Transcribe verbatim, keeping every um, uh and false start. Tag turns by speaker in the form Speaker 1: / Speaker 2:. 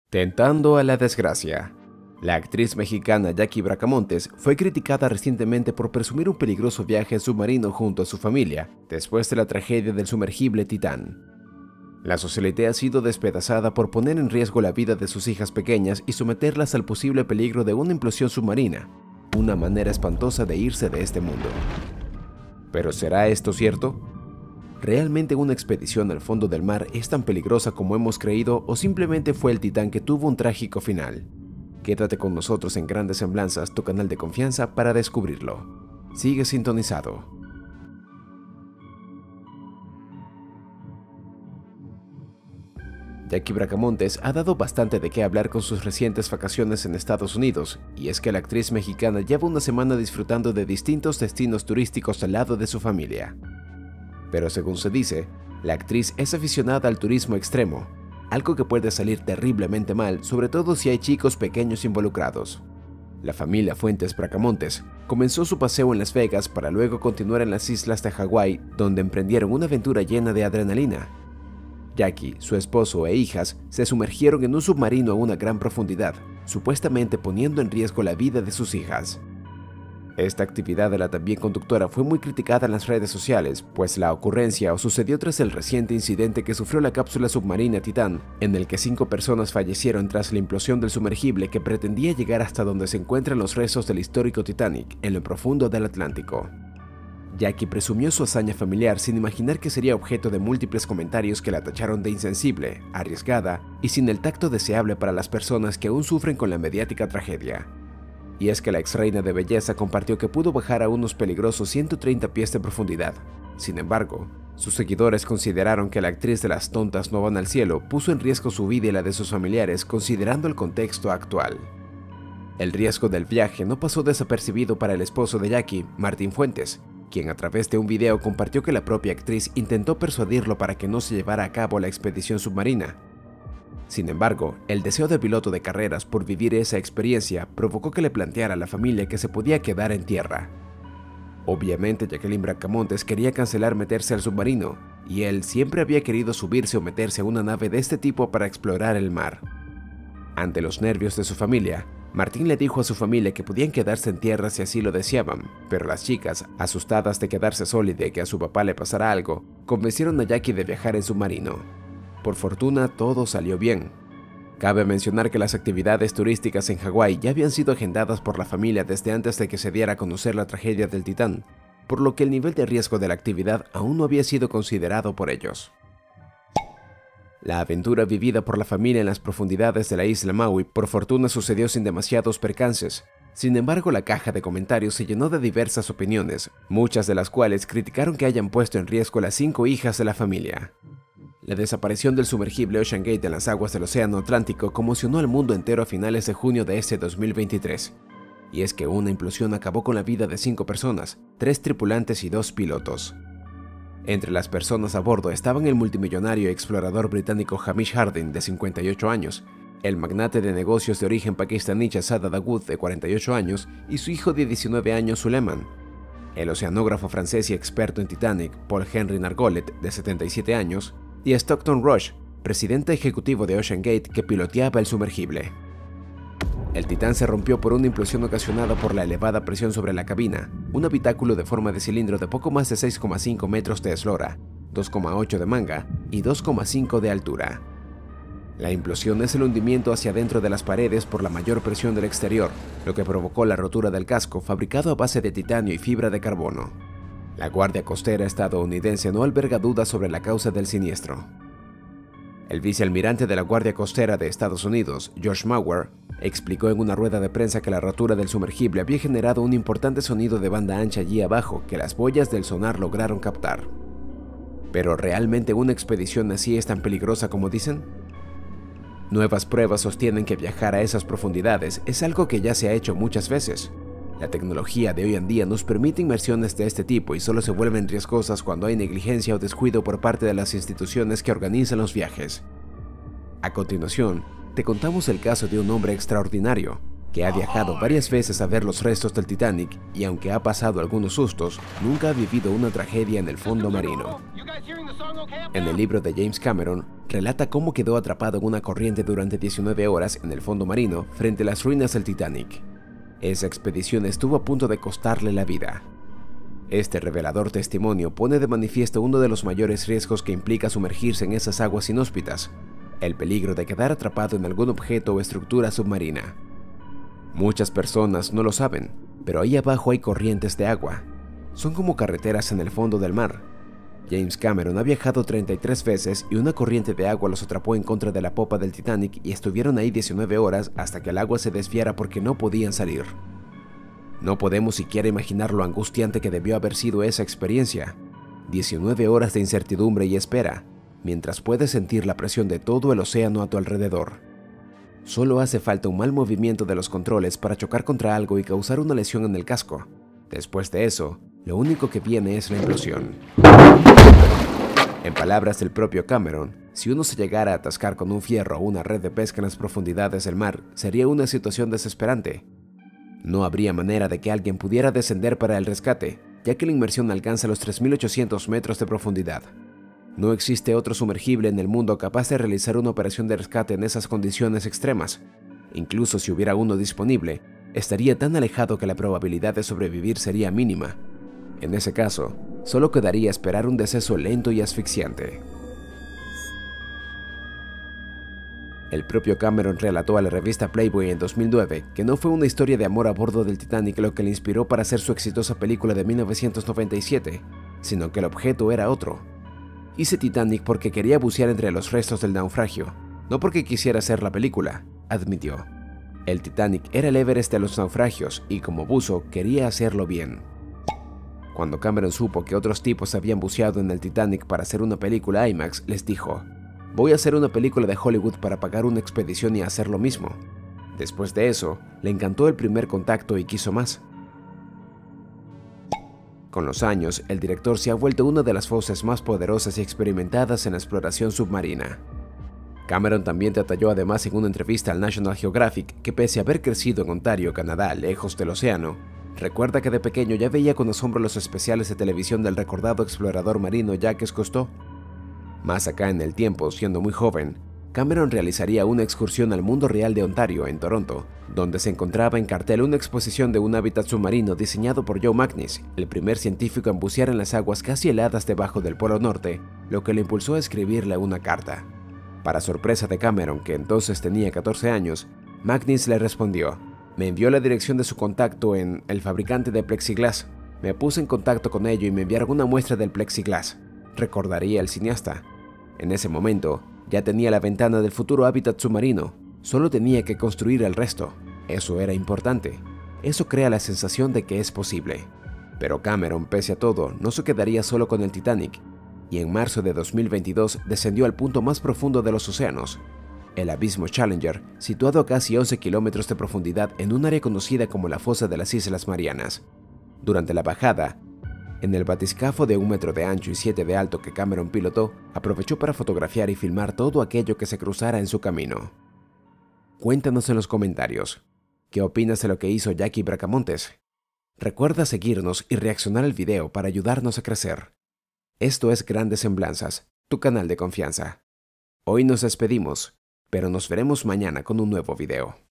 Speaker 1: Tentando a la desgracia. La actriz mexicana Jackie Bracamontes fue criticada recientemente por presumir un peligroso viaje en submarino junto a su familia, después de la tragedia del sumergible Titán. La socialité ha sido despedazada por poner en riesgo la vida de sus hijas pequeñas y someterlas al posible peligro de una implosión submarina, una manera espantosa de irse de este mundo. ¿Pero será esto cierto? ¿Realmente una expedición al fondo del mar es tan peligrosa como hemos creído o simplemente fue el Titán que tuvo un trágico final? Quédate con nosotros en Grandes Semblanzas, tu canal de confianza, para descubrirlo. Sigue sintonizado. Jackie Bracamontes ha dado bastante de qué hablar con sus recientes vacaciones en Estados Unidos, y es que la actriz mexicana lleva una semana disfrutando de distintos destinos turísticos al lado de su familia. Pero según se dice, la actriz es aficionada al turismo extremo, algo que puede salir terriblemente mal, sobre todo si hay chicos pequeños involucrados. La familia Fuentes Bracamontes comenzó su paseo en Las Vegas para luego continuar en las islas de Hawái, donde emprendieron una aventura llena de adrenalina. Jackie, su esposo e hijas se sumergieron en un submarino a una gran profundidad, supuestamente poniendo en riesgo la vida de sus hijas. Esta actividad de la también conductora fue muy criticada en las redes sociales, pues la ocurrencia sucedió tras el reciente incidente que sufrió la cápsula submarina Titán, en el que cinco personas fallecieron tras la implosión del sumergible que pretendía llegar hasta donde se encuentran los restos del histórico Titanic, en lo profundo del Atlántico. Jackie presumió su hazaña familiar sin imaginar que sería objeto de múltiples comentarios que la tacharon de insensible, arriesgada y sin el tacto deseable para las personas que aún sufren con la mediática tragedia. Y es que la ex reina de belleza compartió que pudo bajar a unos peligrosos ciento treinta pies de profundidad. Sin embargo, sus seguidores consideraron que la actriz de Las tontas no van al cielo puso en riesgo su vida y la de sus familiares considerando el contexto actual. El riesgo del viaje no pasó desapercibido para el esposo de Jackie, Martín Fuentes, quien a través de un video compartió que la propia actriz intentó persuadirlo para que no se llevara a cabo la expedición submarina. Sin embargo, el deseo del piloto de carreras por vivir esa experiencia provocó que le planteara a la familia que se podía quedar en tierra. Obviamente Jacqueline Bracamontes quería cancelar meterse al submarino, y él siempre había querido subirse o meterse a una nave de este tipo para explorar el mar. Ante los nervios de su familia, Martín le dijo a su familia que podían quedarse en tierra si así lo deseaban, pero las chicas, asustadas de quedarse sola y de que a su papá le pasara algo, convencieron a Jackie de viajar en submarino. Por fortuna, todo salió bien. Cabe mencionar que las actividades turísticas en Hawái ya habían sido agendadas por la familia desde antes de que se diera a conocer la tragedia del Titán, por lo que el nivel de riesgo de la actividad aún no había sido considerado por ellos. La aventura vivida por la familia en las profundidades de la isla Maui por fortuna sucedió sin demasiados percances. Sin embargo, la caja de comentarios se llenó de diversas opiniones, muchas de las cuales criticaron que hayan puesto en riesgo a las cinco hijas de la familia. La desaparición del sumergible Ocean Gate en las aguas del Océano Atlántico conmocionó al mundo entero a finales de junio de este dos mil veintitrés. Y es que una implosión acabó con la vida de cinco personas, tres tripulantes y dos pilotos. Entre las personas a bordo estaban el multimillonario explorador británico Hamish Harding, de cincuenta y ocho años, el magnate de negocios de origen pakistaní Shahzada Dawood, de cuarenta y ocho años, y su hijo de diecinueve años, Suleiman. El oceanógrafo francés y experto en Titanic, Paul Henry Nargolet, de setenta y siete años, y Stockton Rush, presidente ejecutivo de Ocean Gate, que piloteaba el sumergible. El Titán se rompió por una implosión ocasionada por la elevada presión sobre la cabina, un habitáculo de forma de cilindro de poco más de seis coma cinco metros de eslora, dos coma ocho de manga y dos coma cinco de altura. La implosión es el hundimiento hacia adentro de las paredes por la mayor presión del exterior, lo que provocó la rotura del casco fabricado a base de titanio y fibra de carbono. La Guardia Costera estadounidense no alberga dudas sobre la causa del siniestro. El vicealmirante de la Guardia Costera de Estados Unidos, Josh Mauer, explicó en una rueda de prensa que la rotura del sumergible había generado un importante sonido de banda ancha allí abajo que las boyas del sonar lograron captar. ¿Pero realmente una expedición así es tan peligrosa como dicen? Nuevas pruebas sostienen que viajar a esas profundidades es algo que ya se ha hecho muchas veces. La tecnología de hoy en día nos permite inmersiones de este tipo y solo se vuelven riesgosas cuando hay negligencia o descuido por parte de las instituciones que organizan los viajes. A continuación, te contamos el caso de un hombre extraordinario, que ha viajado varias veces a ver los restos del Titanic y aunque ha pasado algunos sustos, nunca ha vivido una tragedia en el fondo marino. En el libro de James Cameron, relata cómo quedó atrapado en una corriente durante diecinueve horas en el fondo marino frente a las ruinas del Titanic. Esa expedición estuvo a punto de costarle la vida. Este revelador testimonio pone de manifiesto uno de los mayores riesgos que implica sumergirse en esas aguas inhóspitas: el peligro de quedar atrapado en algún objeto o estructura submarina. Muchas personas no lo saben, pero ahí abajo hay corrientes de agua. Son como carreteras en el fondo del mar. James Cameron ha viajado treinta y tres veces y una corriente de agua los atrapó en contra de la popa del Titanic y estuvieron ahí diecinueve horas hasta que el agua se desviara porque no podían salir. No podemos siquiera imaginar lo angustiante que debió haber sido esa experiencia. diecinueve horas de incertidumbre y espera, mientras puedes sentir la presión de todo el océano a tu alrededor. Solo hace falta un mal movimiento de los controles para chocar contra algo y causar una lesión en el casco. Después de eso, lo único que viene es la implosión. En palabras del propio Cameron, si uno se llegara a atascar con un fierro o una red de pesca en las profundidades del mar, sería una situación desesperante. No habría manera de que alguien pudiera descender para el rescate, ya que la inmersión alcanza los tres mil ochocientos metros de profundidad. No existe otro sumergible en el mundo capaz de realizar una operación de rescate en esas condiciones extremas. Incluso si hubiera uno disponible, estaría tan alejado que la probabilidad de sobrevivir sería mínima. En ese caso, solo quedaría esperar un deceso lento y asfixiante. El propio Cameron relató a la revista Playboy en dos mil nueve que no fue una historia de amor a bordo del Titanic lo que le inspiró para hacer su exitosa película de mil novecientos noventa y siete, sino que el objeto era otro. Hice Titanic porque quería bucear entre los restos del naufragio, no porque quisiera hacer la película, admitió. El Titanic era el Everest de los naufragios y como buzo quería hacerlo bien. Cuando Cameron supo que otros tipos habían buceado en el Titanic para hacer una película IMAX, les dijo: voy a hacer una película de Hollywood para pagar una expedición y hacer lo mismo. Después de eso, le encantó el primer contacto y quiso más. Con los años, el director se ha vuelto una de las voces más poderosas y experimentadas en la exploración submarina. Cameron también detalló además en una entrevista al National Geographic que pese a haber crecido en Ontario, Canadá, lejos del océano, recuerda que de pequeño ya veía con asombro los especiales de televisión del recordado explorador marino Jacques Cousteau. Más acá en el tiempo, siendo muy joven, Cameron realizaría una excursión al mundo real de Ontario, en Toronto, donde se encontraba en cartel una exposición de un hábitat submarino diseñado por Joe Magnis, el primer científico en bucear en las aguas casi heladas debajo del Polo Norte, lo que le impulsó a escribirle una carta. Para sorpresa de Cameron, que entonces tenía catorce años, Magnis le respondió: me envió la dirección de su contacto en el fabricante de plexiglas. Me puse en contacto con ello y me enviaron una muestra del plexiglas, recordaría el cineasta. En ese momento, ya tenía la ventana del futuro hábitat submarino, solo tenía que construir el resto. Eso era importante. Eso crea la sensación de que es posible. Pero Cameron, pese a todo, no se quedaría solo con el Titanic, y en marzo de dos mil veintidós descendió al punto más profundo de los océanos, el abismo Challenger, situado a casi once kilómetros de profundidad en un área conocida como la Fosa de las Islas Marianas. Durante la bajada, en el batiscafo de un metro de ancho y siete de alto que Cameron pilotó, aprovechó para fotografiar y filmar todo aquello que se cruzara en su camino. Cuéntanos en los comentarios, ¿qué opinas de lo que hizo Jackie Bracamontes? Recuerda seguirnos y reaccionar al video para ayudarnos a crecer. Esto es Grandes Semblanzas, tu canal de confianza. Hoy nos despedimos, pero nos veremos mañana con un nuevo video.